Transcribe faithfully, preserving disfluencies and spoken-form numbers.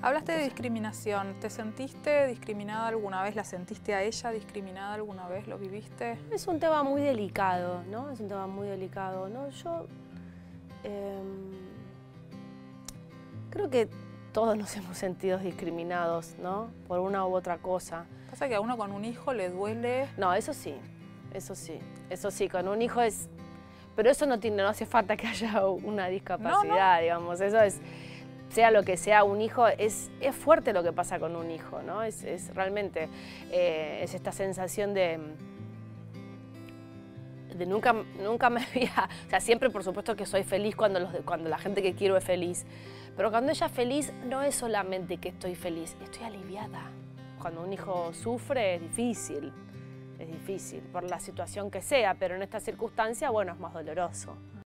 Hablaste de discriminación. ¿Te sentiste discriminada alguna vez? ¿La sentiste a ella discriminada alguna vez? ¿Lo viviste? Es un tema muy delicado, ¿no? Es un tema muy delicado, ¿no? Yo eh, creo que todos nos hemos sentido discriminados, ¿no? Por una u otra cosa. Pasa que a uno con un hijo le duele. No, eso sí, eso sí, eso sí, con un hijo es... Pero eso no tiene, no hace falta que haya una discapacidad, no, no. digamos, eso es... Sea lo que sea un hijo, es, es fuerte lo que pasa con un hijo, ¿no? Es, es realmente, eh, es esta sensación de... de nunca, nunca me había... O sea, siempre por supuesto que soy feliz cuando, los, cuando la gente que quiero es feliz, pero cuando ella es feliz no es solamente que estoy feliz, estoy aliviada. Cuando un hijo sufre es difícil, es difícil por la situación que sea, pero en esta circunstancia, bueno, es más doloroso.